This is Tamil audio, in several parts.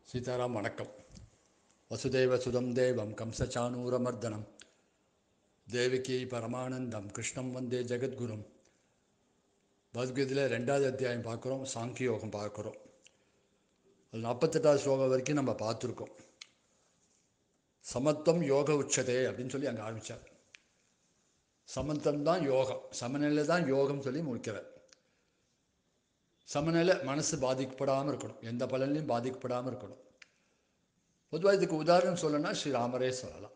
சீதாராம் வணக்கம். வசுதேவ சுதம் தேவம் கம்சச்சானூரமர்தனம் தேவிகி பரமானந்தம் கிருஷ்ணம் வந்தே ஜெகத்குரும். பகவத்கீதையில் 2வது அத்தியாயம் பார்க்குறோம். சாங்கிய யோகம் பார்க்குறோம். அது 48வது ஸ்லோகம் வரைக்கும் நம்ம பார்த்துருக்கோம். சமத்துவம் யோக உச்சதே அப்படின்னு சொல்லி அங்கே ஆரம்பித்தார். சமத்துவம் தான் யோகம், சமநிலை தான் யோகம் சொல்லி முடிக்கிறார். சமநிலை, மனசு பாதிக்கப்படாமல் இருக்கணும், எந்த பலன்லையும் பாதிக்கப்படாமல் இருக்கணும். பொதுவாக இதுக்கு உதாரணம் சொல்லணும்னா ஸ்ரீராமரே சொல்லலாம்.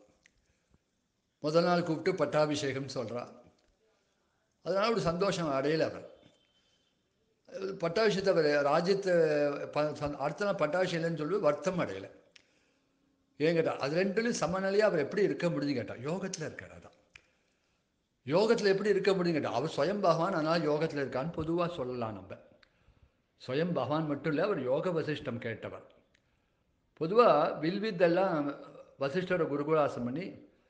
முதல் நாள் கூப்பிட்டு பட்டாபிஷேகம் சொல்கிறார். அதனால் ஒரு சந்தோஷம் அடையலை அவர். பட்டாபிஷேகத்தை அவர் ராஜ்யத்தை அடுத்த நாள் பட்டாபிஷேகம்னு சொல்லி வருத்தம் அடையலை. ஏன் கேட்டால் அது ரெண்டுலையும் சமநிலையாக அவர் எப்படி இருக்க முடியுதுன்னு கேட்டால் யோகத்தில் இருக்கார். அதான் யோகத்தில் எப்படி இருக்க முடியுன்னு கேட்டால் அவர் ஸ்வயம் பகவான், அதனால் யோகத்தில் இருக்கான்னு பொதுவாக சொல்லலாம். நம்ம ஸ்வயம் பகவான் மட்டும் இல்லை, அவர் யோக வசிஷ்டம் கேட்டவர். பொதுவாக வில்வித்தெல்லாம் வசிஷ்டரை குருகுலாசம் பண்ணி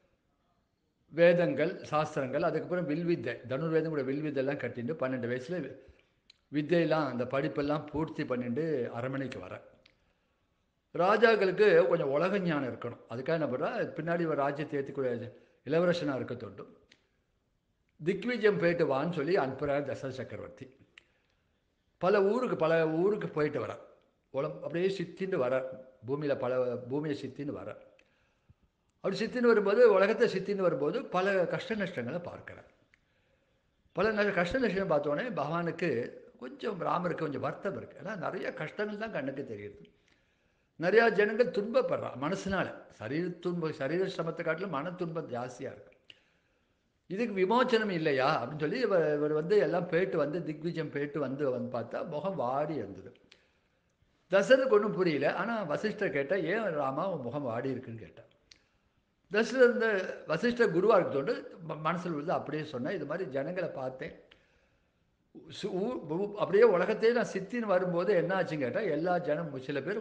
வேதங்கள் சாஸ்திரங்கள், அதுக்கப்புறம் வில்வித்தை தனுர்வேதம் கூட வில்வித்தெல்லாம் கட்டிட்டு 12 வயசில் வித்தையெல்லாம் அந்த படிப்பெல்லாம் பூர்த்தி பண்ணிட்டு அரண்மனைக்கு வர ராஜாக்களுக்கு கொஞ்சம் உலக ஞானம் இருக்கணும். அதுக்காக என்ன பண்ணுறா, பின்னாடி ஒரு ராஜ்யத்தை ஏற்றுக்கூடிய இளவரசனாக இருக்க தொண்டும் திக்விஜயம் போயிட்டு வான்னு சொல்லி அனுப்புகிறார் தசரத சக்கரவர்த்தி. பல ஊருக்கு போயிட்டு வர அப்படியே சித்தின்னு வர பூமியை சித்தின்னு வர. அப்படி சித்தின்னு வரும்போது, உலகத்தை சித்தின்னு வரும்போது பல கஷ்ட நஷ்டங்களை பார்க்குறார். கஷ்ட நஷ்டம் பார்த்தோன்னே பகவானுக்கு கொஞ்சம், ராமருக்கு கொஞ்சம் வருத்தம் இருக்குது. ஏன்னா நிறைய கஷ்டங்கள் தான் கண்ணுக்கு தெரியுது. நிறையா ஜனங்கள் துன்பப்படுறான் மனசுனால. சரீர சிரமத்தை காட்டிலும் மன துன்பம் ஜாஸ்தியாக இருக்குது. இதுக்கு விமோச்சனம் இல்லையா அப்படின்னு சொல்லி இவர் எல்லாம் போயிட்டு திக்விஜயம் போயிட்டு பார்த்தா முகம் வாடி இருந்தது. தசரதுக்கு ஒன்றும் புரியல. ஆனால் வசிஷ்டர் கேட்டால், ஏன் ராமா உன் முகம் வாடி இருக்குன்னு கேட்டார். தசரத் வசிஷ்டர் குருவாக இருக்கத்தோண்டு மனசில் உள்ளது அப்படியே சொன்னேன். இது மாதிரி ஜனங்களை பார்த்தேன், அப்படியே உலகத்தையே நான் சித்தின்னு வரும்போது என்ன ஆச்சுன்னு கேட்டால், எல்லா சில பேர்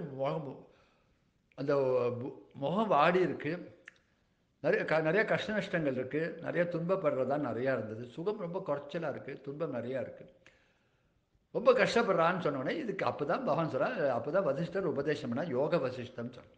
அந்த முகம் வாடி இருக்குது, நிறைய கஷ்ட நஷ்டங்கள் இருக்குது, நிறைய துன்பப்படுறதா நிறையா இருந்தது, சுகம் ரொம்ப குறைச்சலாக இருக்குது, துன்பம் நிறையா இருக்குது, ரொம்ப கஷ்டப்படுறான்னு சொன்னோடனே இதுக்கு அப்போ தான் பகவான் சொல்கிறார். அப்போ தான் வசிஷ்டர் உபதேசம் பண்ணால் யோக வசிஷ்டம் சொல்கிறேன்.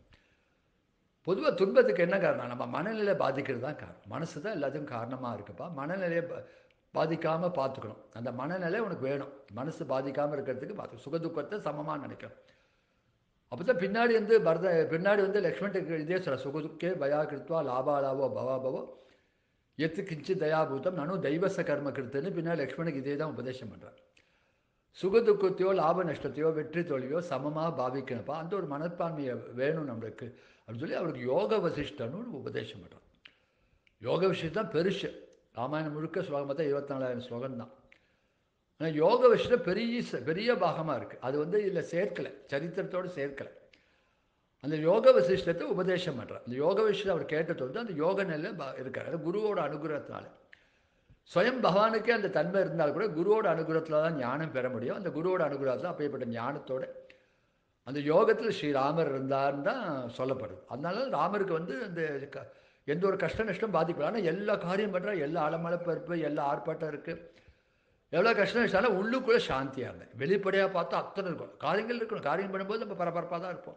பொதுவாக துன்பத்துக்கு என்ன காரணம், நம்ம மனநிலையை பாதிக்கிறது தான் காரணம். மனசு தான் எல்லாத்துக்கும் காரணமாக இருக்குப்பா. மனநிலையை பாதிக்காமல் பார்த்துக்கணும். அந்த மனநிலை உனக்கு வேணும். மனசு பாதிக்காமல் இருக்கிறதுக்கு பார்த்து சுகதுக்கத்தை சமமாக நினைக்கணும். அப்போ தான் பின்னாடி லக்ஷ்மணுக்கு இதே சொல்ல, சுகதுக்கே பயா கிருத்வா லாபாலாவோ பவாபவோ எத்து கிஞ்சி தயாபூதம் நானும் தெய்வச கர்ம கிருத்துன்னு பின்னாடி லக்ஷ்மணுக்கு இதே தான் உபதேசம் பண்ணுறேன். சுகதுக்கத்தையோ லாப நஷ்டத்தையோ வெற்றி தோல்வியோ சமமாக பாவிக்கணும்ப்பா. அந்த ஒரு மனப்பான்மையை வேணும் நம்மளுக்கு அப்படின்னு சொல்லி அவருக்கு யோக வசிஷ்டன்னு உபதேசம் பண்ணுறான். யோக வசிஷ்டம் தான் பெருசு. ராமாயணம் முழுக்க ஸ்லோகம் பார்த்தா 24,000 ஸ்லோகம் தான். ஆனால் யோக வசிஷ்டம் பெரிய பாகமாக இருக்குது. அது இதில் சேர்க்கலை, சரித்திரத்தோடு சேர்க்கலை. அந்த யோக வசிஷ்டத்தை உபதேசம் பண்ணுறார். அந்த யோக வசிஷ்டம் அவர் கேட்டதோடு அந்த யோக நிலையில் இருக்கார். அது குருவோட அனுகிரகத்தினால. ஸ்வயம் பகவானுக்கே அந்த தன்மை இருந்தால் கூட குருவோட அனுகிரகத்தில் தான் ஞானம் பெற முடியும். அந்த குருவோட அனுகிரகத்தில் அப்பேற்பட்ட ஞானத்தோடு அந்த யோகத்தில் ஸ்ரீராமர் இருந்தார்னு தான் சொல்லப்படுது. அதனால ராமருக்கு அந்த எந்த ஒரு கஷ்ட நஷ்டம் பாதிக்கல. ஆனால் எல்லா காரியம் பண்ணுறா, எல்லா அலமளப்பருப்பு, எல்லா ஆர்ப்பாட்டம் இருக்குது, எவ்வளோ கஷ்டம் நஷ்டம் உள்ளுக்குள்ளே சாந்தியாக இருந்தேன். வெளிப்படையாக பார்த்தா அத்தனை இருக்கும், காரியங்கள் இருக்கணும். காரியம் பண்ணும்போது நம்ம பரபரப்பாக தான் இருப்போம்.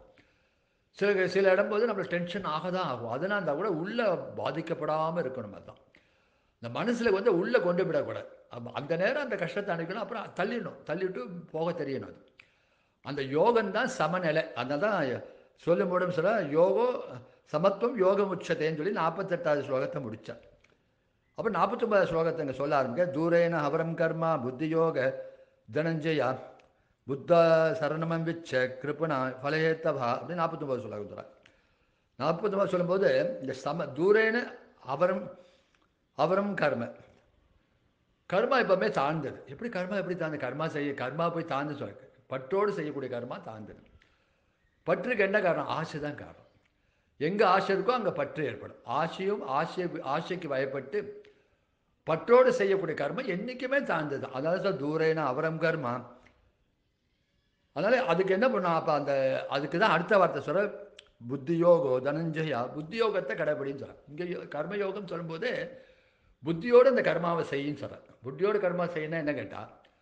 சில இடம்போது நம்மளுக்கு டென்ஷன் ஆக தான் ஆகும். அதனால் இருந்தால் கூட உள்ளே பாதிக்கப்படாமல் இருக்கணும். அதுதான் இந்த மனசில் உள்ளே கொண்டு விடக்கூடாது. அந்த நேரம் அந்த கஷ்டத்தை அனுப்பிக்கணும், அப்புறம் தள்ளிட்டு போக தெரியணும். அது அந்த யோகம்தான் சமநிலை. அதனால தான் சொல்லும் போதும் சொல்ல யோகோ சமத்துவம் யோகம் உச்சத்தைன்னு சொல்லி 48வது ஸ்லோகத்தை முடித்தார். அப்போ 49வது ஸ்லோகத்தை இங்கே சொல்ல ஆரம்பிக்க, தூரேன ஹவரம் கர்மா புத்தி யோக தனஞ்சயா புத்த சரணமம் விச்ச கிருப்பணா ஃபலஹேத்தவா அப்படின்னு 49வது ஸ்லோகம் சொல்கிறார். 49வது சொல்லும்போது இந்த தூரேன அவரம் கர்மா எப்பவுமே தாழ்ந்தது. எப்படி தாழ்ந்து கர்மா போய் தாழ்ந்து சொல்ல, பற்றோடு செய்யக்கூடிய கர்மா தாழ்ந்தது. பற்றுக்கு என்ன காரணம்? ஆசை தான் காரணம். எங்கே ஆசை இருக்கோ அங்கே பற்று ஏற்படும். ஆசைக்கு பயப்பட்டு பற்றோடு செய்யக்கூடிய கர்மா என்றைக்குமே தாழ்ந்தது. அதாவது தூரேன அவரம் கர்மா. அதனால் அதுக்கு என்ன பண்ணோம், அப்போ அதுக்கு தான் அடுத்த வார்த்தை சொல்கிற புத்தி யோகோ தனஞ்சயா, புத்தி யோகத்தை கடைபிடின்னு சொல்கிறேன். இங்கே கர்மயோகம் சொல்லும்போது புத்தியோடு அந்த கர்மாவை செய்யின்னு சொல்கிறார். புத்தியோடு கர்மா செய்யணும்னா என்ன கேட்டால்,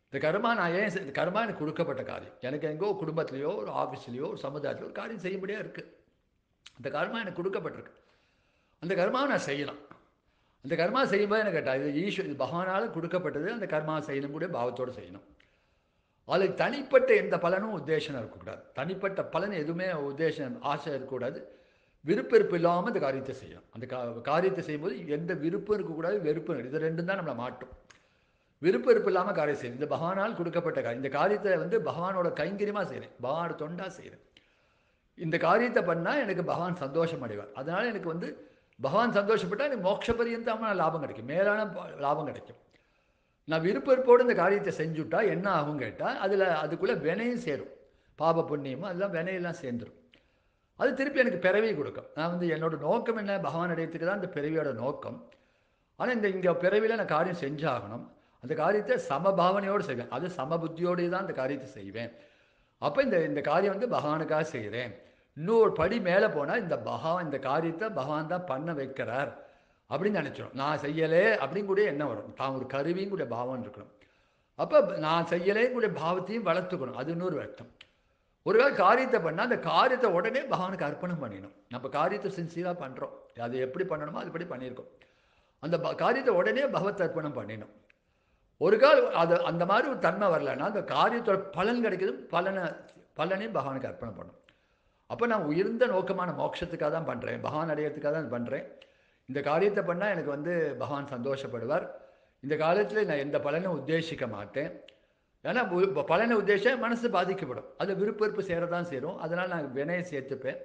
இந்த கர்மா நான் ஏன் இந்த கர்மா எனக்கு கொடுக்கப்பட்ட காரியம். எனக்கு எங்கோ குடும்பத்திலையோ ஒரு ஆஃபீஸ்லையோ ஒரு சமுதாயத்திலோ ஒரு காரியம் செய்யும்படியாக இருக்குது. அந்த கர்மா எனக்கு கொடுக்கப்பட்டிருக்கு. அந்த கர்மாவை நான் செய்யலாம். அந்த கர்மா செய்யும்போது என்ன கேட்டால் இது பகவானால் கொடுக்கப்பட்டது. அந்த கர்மா செய்யணும் கூட பாவத்தோடு செய்யணும். அதுக்கு தனிப்பட்ட எந்த பலனும் உத்தேசம் இருக்கக்கூடாது. தனிப்பட்ட பலன் எதுவுமே உத்தேசம் ஆசை இருக்கக்கூடாது. விருப்பெருப்பு இல்லாமல் இந்த காரியத்தை செய்யணும். அந்த காரியத்தை செய்யும்போது எந்த விருப்பம் இருக்கக்கூடாது, வெறுப்பும். இது ரெண்டும் தான் நம்மளை மாட்டும். விருப்பெருப்பு இல்லாமல் காரியம் செய்யணும். இந்த பகவானால் கொடுக்கப்பட்ட காரியம். இந்த காரியத்தை பகவானோட கைங்கரியமாக செய்கிறேன், பகவானோட தொண்டாக செய்கிறேன். இந்த காரியத்தை பண்ணால் எனக்கு பகவான் சந்தோஷம் அடைவார். அதனால் எனக்கு பகவான் சந்தோஷப்பட்டால் எனக்கு மோட்ச பரியந்தமான லாபம் கிடைக்கும், மேலான லாபம் கிடைக்கும். நான் விருப்பெருப்போடு இந்த காரியத்தை செஞ்சுட்டா என்ன ஆகும் கேட்டால் அதுக்குள்ளே வினையும் சேரும். பாப புண்ணியமும் அதெல்லாம் வினையெல்லாம் சேர்ந்துடும். அது திருப்பி எனக்கு பிறவி கொடுக்கும். நான் என்னோட நோக்கம் என்ன, பகவான் அடையத்துக்கு தான் இந்த பிறவியோட நோக்கம். ஆனால் இங்கே பிறவியில் நான் காரியம் செஞ்சாகணும். அந்த காரியத்தை சமபாவனையோடு செய்வேன். அது சமபுத்தியோடு தான் இந்த காரியத்தை செய்வேன். அப்போ இந்த காரியம் பகவானுக்காக செய்கிறேன். இன்னொரு படி மேலே போனால் இந்த காரியத்தை பகவான் தான் பண்ண வைக்கிறார் அப்படின்னு நினச்சிடும். நான் செய்யலே அப்படின்னு கூட என்ன வரும், தான் ஒரு கருவியும் கூட பாவம் இருக்கணும். அப்போ நான் செய்யலேன்னு கூட பாவத்தையும் வளர்த்துக்கணும். அது இன்னொரு அர்த்தம். ஒருவேளை காரியத்தை பண்ணால் அந்த காரியத்தை உடனே பகவானுக்கு அர்ப்பணம் பண்ணிடணும். நம்ம காரியத்தை சின்சியராக பண்ணுறோம், அது எப்படி பண்ணணுமோ அதுபடி பண்ணியிருக்கோம். அந்த காரியத்தை உடனே பகவத் அர்ப்பணம் பண்ணிடணும். ஒரு கால் அந்த மாதிரி ஒரு தன்மை வரலைன்னா அந்த காரியத்தோட பலன் கிடைக்கிது, பலனையும் பகவானுக்கு அர்ப்பணம் பண்ணணும். அப்போ நான் உயர்ந்த நோக்கமான மோட்சத்துக்காக தான் பண்ணுறேன், பகவான் அடையிறதுக்காக தான் பண்ணுறேன். இந்த காரியத்தை பண்ணால் எனக்கு பகவான் சந்தோஷப்படுவார். இந்த காலத்தில் நான் எந்த பலனும் உத்தேசிக்க மாட்டேன். ஏன்னா பலனை உத்தேசம் மனசு பாதிக்கப்படும். அது விருப்பெருப்பு சேரதான் சேரும். அதனால் நான் வினையை சேர்த்துப்பேன்.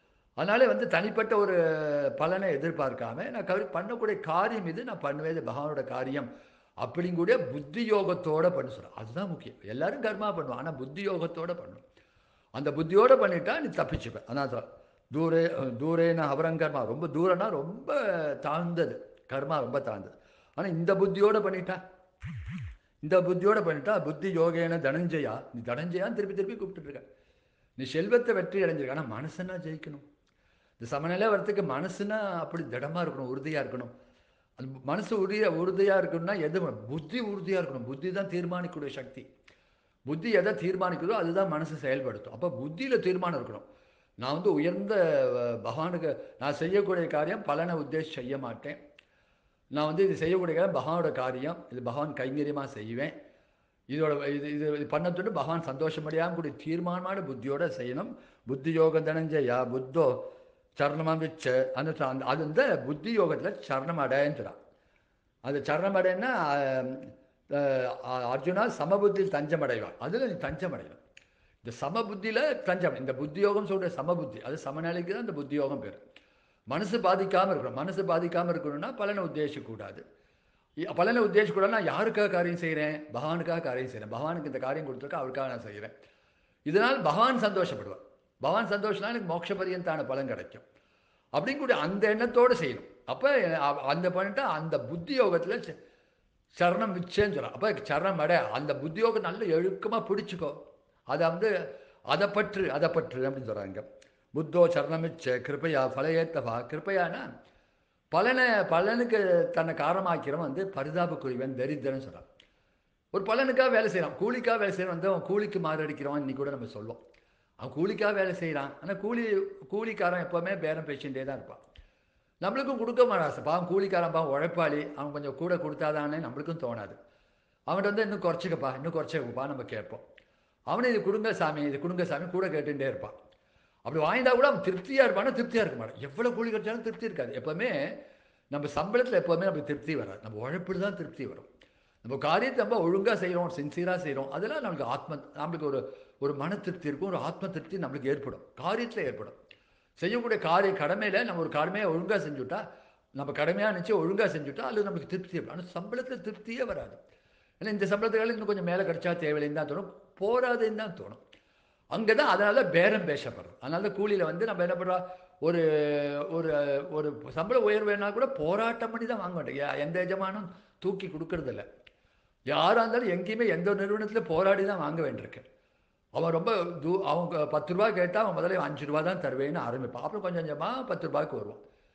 அதனால தனிப்பட்ட ஒரு பலனை எதிர்பார்க்காம நான் பண்ணக்கூடிய காரியம் இது, நான் பண்ணுவேது பகவானோட காரியம் அப்படிங்கூட புத்தி யோகத்தோடு பண்ண சொல்கிறேன். அதுதான் முக்கியம். எல்லோரும் கர்மா பண்ணுவோம், ஆனால் புத்தி யோகத்தோடு பண்ணணும். அந்த புத்தியோடு பண்ணிட்டா நீ தப்பிச்சுப்பேன். அதான் தூரேன அவரங்கர்மா, ரொம்ப தூரம்னா ரொம்ப தாழ்ந்தது, கர்மா ரொம்ப தாழ்ந்தது. ஆனால் இந்த புத்தியோடு பண்ணிட்டா புத்தி யோகேன தனஞ்சயா, நீ தனஞ்சயான்னு திருப்பி கூப்பிட்டுருக்க. நீ செல்வத்தை வெற்றி அடைஞ்சிருக்க. ஆனால் மனசுன்னா ஜெயிக்கணும். இந்த சமநிலை வரத்துக்கு மனசுனா அப்படி திடமாக இருக்கணும், உறுதியாக இருக்கணும். அது மனசு உறுதியாக இருக்கணும்னா புத்தி உறுதியாக இருக்கணும். புத்தி தான் தீர்மானிக்கக்கூடிய சக்தி. புத்தி எதை தீர்மானிக்கிறதோ அதுதான் மனசு செயல்படுத்தும். அப்போ புத்தியில் தீர்மானம் இருக்கணும். நான் உயர்ந்த பகவானுக்கு நான் செய்யக்கூடிய காரியம் பலனை உத்தேசி செய்ய மாட்டேன். நான் இது செய்யக்கூடிய காரியம் பகவானோட காரியம், இது பகவான் கைங்கரியமாக செய்வேன். இது பண்ணத்தோடு பகவான் சந்தோஷமடையாமல் கூடிய தீர்மானமான புத்தியோடு செய்யணும். புத்தி யோகம் தனஞ்சயா புத்தோ சரணமாக வச்ச அது புத்தி யோகத்தில் சரணம் அடையன்றான். அது சரணம் அடையன்னா அர்ஜுனா சமபுத்தியில் தஞ்சம் அடைவான். அதில் நீ தஞ்சம் அடைவான். இந்த சமபுத்தியில் தஞ்சம், இந்த புத்தி யோகம் சொல்கிற சமபுத்தி, அது சமநிலைக்கு தான் இந்த புத்தி யோகம் பேர். மனசு பாதிக்காமல் இருக்கணும். மனசு பாதிக்காமல் இருக்கணும்னா பலனை உத்தேசிக்கக்கூடாது. பலனை உத்தேசிக்கூடாதுன்னா யாருக்காக காரியம் செய்கிறேன், பகவானுக்காக காரியம் செய்கிறேன். பகவானுக்கு இந்த காரியம் கொடுத்துருக்க, அவருக்காக நான் செய்கிறேன். இதனால் பகவான் சந்தோஷப்படுவார். பகவான் சந்தோஷம்னா எனக்கு மோட்ச பரியந்தான பலன் கிடைக்கும் அப்படிங்கூட அந்த எண்ணத்தோடு செய்யணும். அப்போ அந்த பண்ணிட்டா அந்த புத்தி யோகத்தில் சரணம் மிச்சேன்னு சொல்லலாம். அப்போ சரணம் அடை, அந்த புத்தி யோகம் நல்ல எழுக்கமாக பிடிச்சிக்கோ. அதை அதை பற்று அப்படின்னு சொல்கிறாங்க. புத்தோ சரணமிச்ச கிருப்பையா ஃபலையேத்தவா. கிருப்பையானா பலனுக்கு தன்னை காரணமாக்கிறவன் பரிதாபக்குரியவன், தரித்திரன்னு சொல்கிறான். ஒரு பலனுக்காக வேலை செய்கிறான், கூலிக்காக வேலை செய்கிறான், அவன் கூலிக்கு மாறடிக்கிறவன் இன்னைக்கு கூட நம்ம சொல்லுவோம். அவன் கூலிக்காக வேலை செய்கிறான். ஆனால் கூலிக்காரன் எப்போவுமே பேரம் பேசிகிட்டே தான் இருப்பான். நம்மளுக்கும் கொடுக்க மாட்டான். பாவம் கூலிக்காரன், பாவம் உழைப்பாளி, அவன் கொஞ்சம் கூட கொடுத்தாதானே நம்மளுக்கும் தோணாது. அவன்கிட்ட இன்னும் குறைச்சிக்கப்பா நம்ம கேட்போம். அவனை இது கொடுங்க சாமி கூட கேட்டுகிட்டே இருப்பான். அப்படி வாங்கிட்டா கூட அவன் திருப்தியாக இருப்பானா, திருப்தியாக இருக்க மாட்டான். எவ்வளோ கூலி கிடைச்சாலும் திருப்தி இருக்காது. எப்போவுமே நம்ம சம்பளத்தில் எப்போவுமே நமக்கு திருப்தி வராது. நம்ம உழைப்பில் தான் திருப்தி வரும். நம்ம காரியத்தை நம்ம ஒழுங்காக செய்கிறோம், சின்சியராக செய்கிறோம், அதெல்லாம் நம்மளுக்கு ஒரு மன திருப்தி இருக்கும், ஒரு ஆத்ம திருப்தி நம்மளுக்கு ஏற்படும், காரியத்தில் ஏற்படும். செய்யக்கூடிய கடமையில் நம்ம ஒரு கடமையை ஒழுங்காக செஞ்சுட்டா, நம்ம கடமையாக நினச்சி ஒழுங்காக செஞ்சுட்டா அது நம்மளுக்கு திருப்தி ஏற்படும். ஆனால் சம்பளத்தில் திருப்தியே வராது. ஏன்னா இந்த சம்பளத்துக்காக இன்னும் கொஞ்சம் மேலே கிடைச்சா தேவையில்லைன்னு தான் தோணும், போராதுன்னு தான் தோணும். அங்கே தான் அதனால பேரம் பேசப்படுறோம். அதனால கூலியில் நம்ம என்ன பண்ணுறோம், ஒரு ஒரு ஒரு சம்பள உயர்வுனா கூட போராட்டம் பண்ணி தான் வாங்க மாட்டேங்க. எந்த எஜமானும் தூக்கி கொடுக்கறதில்ல. யாராக இருந்தாலும் எங்கேயுமே எந்த நிறுவனத்தில் போராடி தான் வாங்க வேண்டியிருக்கு. அவன் ரொம்ப அவங்க 10 ரூபா கேட்டால் அவன் முதல்ல 5 ரூபா தான் தருவேன்னு ஆரம்பிப்பான். அப்புறம் கொஞ்சம் கொஞ்சமாக 10 ரூபாய்க்கு வருவான்.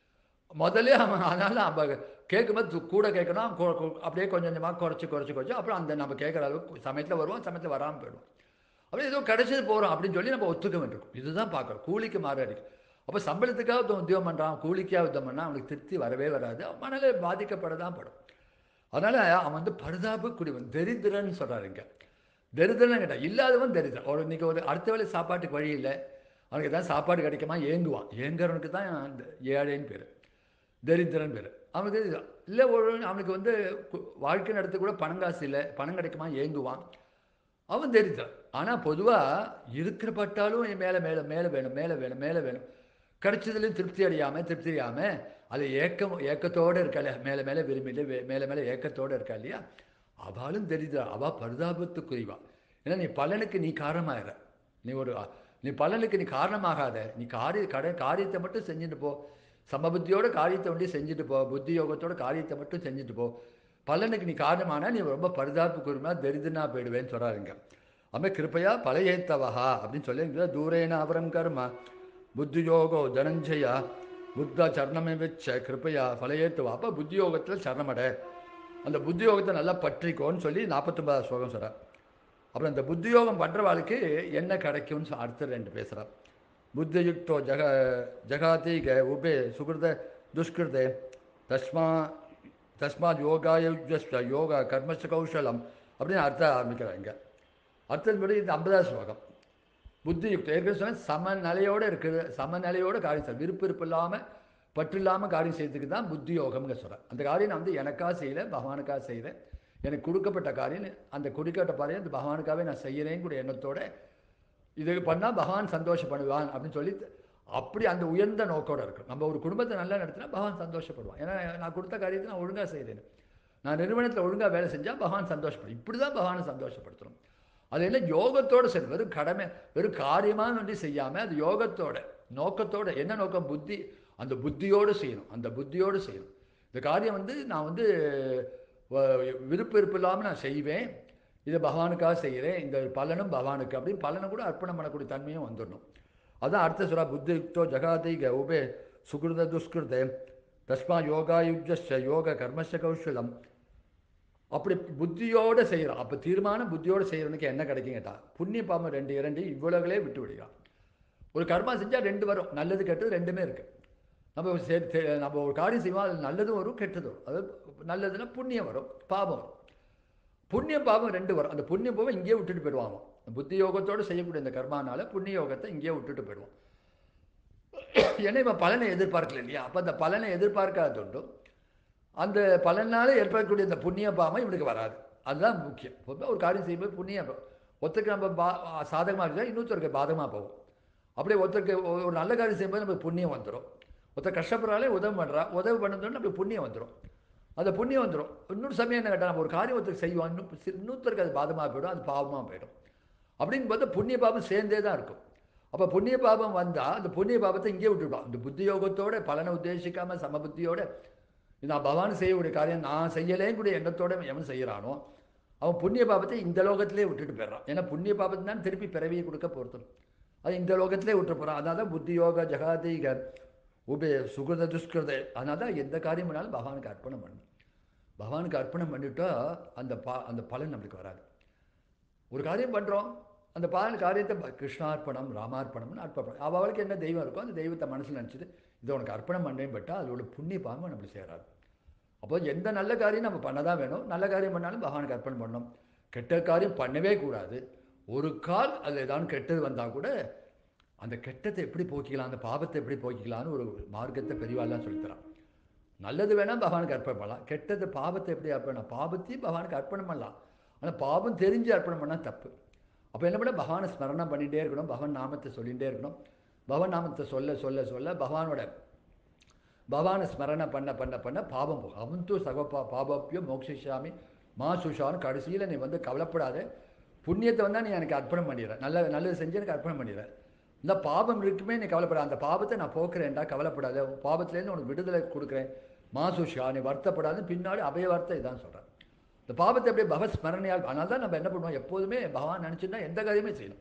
முதல்ல அவன் அதனால் நம்ம கேட்கும்போது கூட கேட்கணும், அப்படியே கொஞ்சம் கொஞ்சமாக குறைச்சி அப்புறம் அந்த நம்ம கேட்குற அளவுக்கு சமயத்தில் வருவோம், சமயத்தில் வராமல் போயிடுவோம். அப்படியே ஏதோ கிடைச்சது போகிறோம் அப்படின்னு சொல்லி நம்ம ஒத்துக்க வேண்டியிருக்கும். இதுதான் பார்க்குறோம். கூலிக்கு மாறாடி. அப்போ சம்பளத்துக்காக ஒருத்தன் உத்தியோகம் பண்ணுறான், கூலிக்காக உத்தியோகம் பண்ணால் அவனுக்கு திருப்தி வரவே வராது, அவன் மனநிலை பாதிக்கப்பட தான் படும். அதனால் அவன் வந்து பரிதாப குடிவன், தரித்திரன்னு சொல்கிறாரு இங்கே. தரித்திரன்னு கேட்டால் இல்லாதவன் தரித்திரன். ஒரு இன்றைக்கி ஒரு அடுத்த வேலை சாப்பாட்டுக்கு வழி இல்லை, அவனுக்கு தான் சாப்பாடு கிடைக்குமா ஏங்குவான். ஏங்குறவனுக்கு தான் ஏழைன்னு பேர், தரித்திரன் பேர். அவனுக்கு இல்லை அவனுக்கு வந்து வாழ்க்கை நடத்த கூட பணம் காசு இல்லை, பணம் கிடைக்குமா ஏங்குவான், அவன் தரித்திரன். ஆனால் பொதுவாக இருக்கிற பட்டாலும் மேலே மேலே மேலே வேணும், மேலே வேணும், மேலே வேணும், கிடைச்சதுலேயும் திருப்தி அடையாமல் அது ஏக்கத்தோடு இருக்கா இல்லையா, மேலே மேலே விரும்பி மேலே மேலே ஏக்கத்தோடு இருக்கா இல்லையா, அவளும் தெரியுதா, அவள் பரிதாபத்துக்குரியவா. ஏன்னா நீ பலனுக்கு நீ காரணமாகிற, நீ பலனுக்கு நீ காரணமாகாத, நீ காரியத்தை மட்டும் செஞ்சுட்டு போ, சமபுத்தியோட காரியத்தை ஒண்டி செஞ்சுட்டு போ, புத்தி யோகத்தோட காரியத்தை மட்டும் செஞ்சுட்டு போ, பலனுக்கு நீ காரணமானா நீ ரொம்ப பரிதாபக்குரியமா தரித்திரனா போயிடுவேன்னு சொல்கிறாருங்க. அதுமாதிரி கிருப்பையா பலயேத்தவஹா அப்படின்னு சொல்லி தூரேன அவரம் கர்ம புத்தியோகோ தனஞ்சயா புத்த சரணமே வச்ச கிருப்பையா பலயேத்துவா. அப்போ புத்தியோகத்தில் சரணமடை, அந்த புத்தியோகத்தை நல்லா பற்றிக்கோன்னு சொல்லி 49 ஸ்லோகம் சொல்கிறார். அப்புறம் இந்த புத்தியோகம் பண்ணுறவாளுக்கு என்ன கிடைக்கும்னு அடுத்த 2 பேசுகிறார். புத்தியுக்தோ ஜகாதீக உபே சுகிருத துஷ்கிருதே தஸ்மாத் யோகாயுஜஸ்ட யோகா கர்மஸ்ட கௌஷலம் அப்படின்னு அர்த்தம் ஆரம்பிக்கிறாங்க. அர்த்தப்படி இந்த 50 ஸ்லோகம் புத்தியுக்தம் ஏற்கனவே சொன்ன சமநிலையோடு இருக்குது, சமநிலையோடு காரியம் செய்ய, விருப்பு இல்லாமல் பற்று இல்லாமல் காரியம் செய்யறதுக்கு தான் புத்தி யோகம்னு சொல்கிறேன். அந்த காரியம் நான் வந்து எனக்காக செய்யலை, பகவானுக்காக செய்கிறேன், எனக்கு கொடுக்கப்பட்ட காரியம், அந்த கொடுக்கப்பட்ட காரியம் அந்த பகவானுக்காகவே நான் செய்கிறேன் கூட எண்ணத்தோட இது பண்ணால் பகவான் சந்தோஷப்படுவான் அப்படின்னு சொல்லி அப்படி அந்த உயர்ந்த நோக்கோடு இருக்கும். நம்ம ஒரு குடும்பத்தை நல்லா நடத்தினா பகவான் சந்தோஷப்படுவான். ஏன்னா நான் கொடுத்த காரியத்தை நான் ஒழுங்காக செய்கிறேன், நான் நிறுவனத்தில் ஒழுங்காக வேலை செஞ்சால் பகவான் சந்தோஷப்படும். இப்படி தான் பகவானை சந்தோஷப்படுத்தணும். அது என்ன யோகத்தோடு சரி, வெறும் கடமை வெறும் காரியமாக வேண்டி செய்யாமல் அது யோகத்தோட நோக்கத்தோட, என்ன நோக்கம், புத்தி, அந்த புத்தியோடு செய்யணும், அந்த புத்தியோடு செய்யணும். இந்த காரியம் வந்து நான் வந்து விருப்பு இல்லாமல் நான் செய்வேன், இதை பகவானுக்காக செய்கிறேன், இந்த பலனும் பகவானுக்கு அப்படின்னு பலனை கூட அர்ப்பணம் பண்ணக்கூடிய தன்மையும் வந்துடணும். அதுதான் அர்த்த சொல்கிறா. புத்தியுக்தோ ஜகாதீக உபே சுகிருத துஷ்கிருதே தஸ்மா யோகாயுஜஸ்ட யோக கர்மஸ்ட கௌஷலம். அப்படி புத்தியோடு செய்கிறான். அப்போ தீர்மானம் புத்தியோடு செய்கிறவனுக்கு என்ன கிடைக்கும் கேட்டால் புண்ணிய பாவம் 2 இவ்வளவுகளே விட்டு விடுகிறான். ஒரு கர்மா செஞ்சால் 2 வரும், நல்லது கெட்டது 2மே இருக்குது. நம்ம ஒரு காரியம் செய்வோம், அது நல்லதும் வரும் கெட்டதும் வரும். அதாவது நல்லதுன்னா புண்ணியம் வரும், பாவம் வரும். புண்ணியம் பாவம் 2 வரும். அந்த புண்ணிய பாவம் இங்கேயே விட்டுட்டு போயிடுவாங்க. புத்தி யோகத்தோடு செய்யக்கூடிய இந்த கர்மானால புண்ணிய யோகத்தை இங்கேயே விட்டுட்டு போயிடுவோம். ஏன்னா இவன் பலனை எதிர்பார்க்கல இல்லையா, அப்போ அந்த பலனை எதிர்பார்க்காததுண்டு அந்த பலனால் ஏற்படக்கூடிய இந்த புண்ணிய பாவம் இவனுக்கு வராது. அதுதான் முக்கியம். ஒரு காரியம் செய்யும்போது புண்ணியம் ஒருத்தருக்கு நம்ம சாதகமாக இருந்தால் இன்னொருத்தருக்கு பாதகமாக போகும். அப்படியே ஒருத்தருக்கு ஒரு நல்ல காரியம் செய்யும்போது நமக்கு புண்ணியம் வந்துடும். ஒருத்தர் கஷ்டப்படுறாலே உதவி பண்ணதுன்னு நமக்கு புண்ணியம் வந்துடும். அந்த புண்ணியம் வந்துடும். இன்னொரு சமயம் என்ன கேட்டால் நம்ம ஒரு காரியம் ஒருத்தருக்கு செய்வோம், இன்னொருத்தருக்கு அது பாதமாக போயிடும், அது பாவமாக போயிடும். அப்படின்னு பார்த்தா புண்ணிய பாவம் சேர்ந்தே தான் இருக்கும். அப்போ புண்ணிய பாவம் வந்தால் அந்த புண்ணிய பாவத்தை இங்கே விட்டுவிடும். இந்த புத்தி யோகத்தோட பலனை உத்தேசிக்காமல் சமபுத்தியோட நான் பகவான் செய்யக்கூடிய காரியம் நான் செய்யலேன்னு கூட எண்ணத்தோட எவன் செய்கிறானோ அவன் புண்ணிய பாவத்தை இந்த லோகத்திலே விட்டுட்டு போயிடறான். ஏன்னா புண்ணிய பாவத்தை தான் திருப்பி பிறவியை கொடுக்க பொறுத்தணும், அது இந்த லோகத்திலே விட்டு போகிறான். அதனால தான் புத்தி யோக ஜகாதீக உபே சுகிருத துஷ்கிருத. அதனால தான் எந்த காரியம் பண்ணாலும் பகவானுக்கு அர்ப்பணம் பண்ணணும். பகவானுக்கு அர்ப்பணம் பண்ணிவிட்டா அந்த பலன் நம்மளுக்கு வராது. ஒரு காரியம் பண்ணுறோம், அந்த காரியத்தை கிருஷ்ணார்ப்பணம் ராமார்ப்பணம்னு அர்ப்பணம், அவளுக்கு என்ன தெய்வம் இருக்கோ அந்த தெய்வத்தை மனசில் நினச்சிட்டு இதை உனக்கு அர்ப்பணம் பண்ணேன் பட்டா அதோட புண்ணிய பாவம் நம்மளுக்கு சேராது. அப்போ எந்த நல்ல காரியம் நம்ம பண்ண தான் வேணும். நல்ல காரியம் பண்ணாலும் பகவானுக்கு அர்ப்பணம் பண்ணணும். கெட்ட காரியம் பண்ணவே கூடாது. ஒரு கால் அதில் ஏதாவது கெட்டது வந்தால் கூட அந்த கெட்டத்தை எப்படி போக்கிக்கலாம், அந்த பாவத்தை எப்படி போக்கிக்கலான்னு ஒரு மார்க்கத்தை பெரியவாள்லாம் சொல்லித்தரான். நல்லது வேணால் பகவானுக்கு அர்ப்பணம் பண்ணலாம், கெட்டது பாவத்தை எப்படி அர்ப்பணம், பாவத்தையும் பகவானுக்கு அர்ப்பணம் பண்ணலாம். ஆனால் பாவம் தெரிஞ்சு அர்ப்பணம் பண்ணால் தப்பு. அப்போ என்ன பண்ண, பகவானை ஸ்மரணம் பண்ணிகிட்டே இருக்கணும், பகவான் நாமத்தை சொல்லிகிட்டே இருக்கணும். பகவான் நாமத்தை சொல்ல சொல்ல சொல்ல பகவானை ஸ்மரணை பண்ண பண்ண பண்ண பாவம் போகும். அவன் தூ சகப்பா பாபப்பியோ மோக்ஷிஷாமி மா சுஷான்னு கடைசியில் நீ வந்து கவலைப்படாத, புண்ணியத்தை வந்தால் நீ எனக்கு அர்ப்பணம் பண்ணிடுற, நல்லது செஞ்சு எனக்கு அர்ப்பணம் பண்ணிடுற. இந்த பாவம் இருக்குமே நீ கவலைப்படாத, அந்த பாவத்தை நான் போக்குறேன்டா, கவலைப்படாத, பாவத்திலேருந்து உனக்கு விடுதலை கொடுக்குறேன் மாசுஷா, நீ வருத்தப்படாது. பின்னாடி அபய வார்த்தை இதான் சொல்கிறேன். இந்த பாவத்தை அப்படியே பகவத் ஸ்மரணையால். அதனால தான் நம்ம என்ன பண்ணுவோம், எப்போதுமே பகவான் நினச்சின்னா எந்த காரியமே செய்யணும்.